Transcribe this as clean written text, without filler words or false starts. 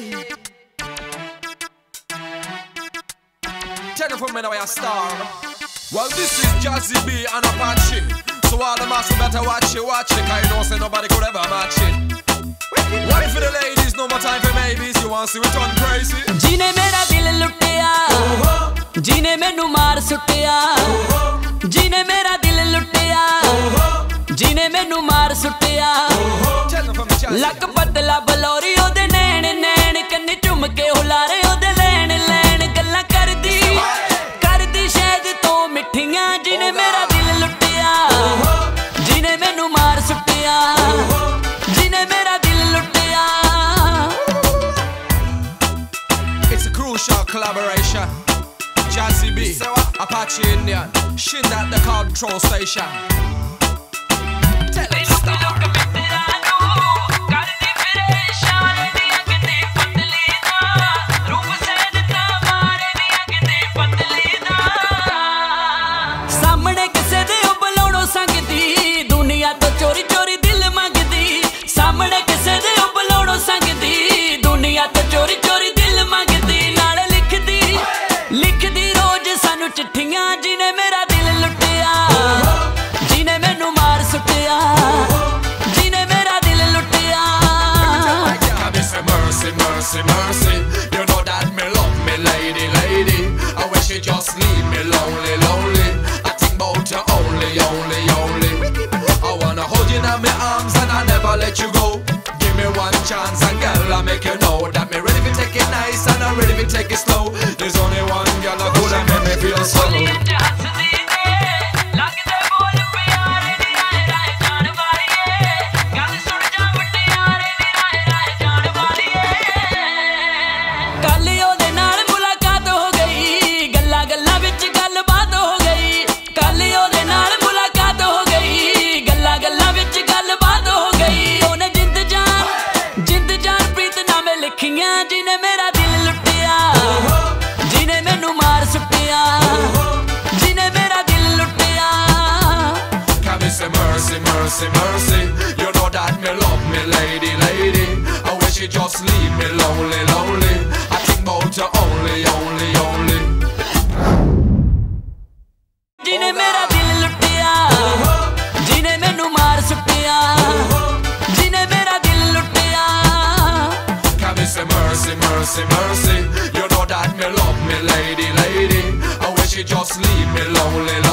Tell you from me now, you're a star. Well, this is Jazzy B and Apache. So all the master better watch it, cause you know say nobody could ever match it. One for the ladies, no more time for maybes. You want to see we turn crazy? जीने मेरा दिल लुटिया, जीने मैनू मार सुटिया. जीने मेरा दिल लुटिया, जीने मैनू मार सुटिया. लक पतला बलौरी ओदे नैन नैन कन्नी चुम के हुलारे ओदे लैन लैन गल्लां करदी शहद तो मिठियां. जीने मेरा दिल लुटिया, जीने मैनू मार सुटिया. जीने मेरा दिल लुटिया. It's a crucial collaboration. Jazzy B, Apache Indian, Shin at the control station. Tell it stop. सामने किसे दे बुलाउणो संगदी दुनिया तो चोरी चोरी दिल मंगदी. सामने किसे दे बुलाउणो संगदी दुनिया तो चोरी चोरी दिल मंगदी. नाले लिखदी रोज सानू चिट्ठियां. जीने मेरा दिल लुटिया, जीने मैनू मार सुटिया. जीने मेरा दिल लुटिया. Mercy, mercy, mercy. You know that me love me lady, lady. I wish you just leave me lonely, lonely. I think about you only, only, only. I wanna hold you in my arms and I never let you go. Give me one chance and girl I make you know that me ready to take it nice and I'm ready to take it slow. There's only one girl that could have made me feel so. जीने मेरा दिल लुटिया, जीने मैनू मार सुटिया. जीने मेरा दिल लुटिया. Can we say mercy, mercy, mercy? You know that me love me lady, lady. I wish you just leave me lonely, lonely. I think about you only, only, only. जीने मेरा दिल लुटिया, जीने मैनू मार सुटिया. जीने मेरा दिल लुटिया. Can we say mercy, mercy, mercy? You know that me love me lady, lady. I wish you just leave me lonely, lonely.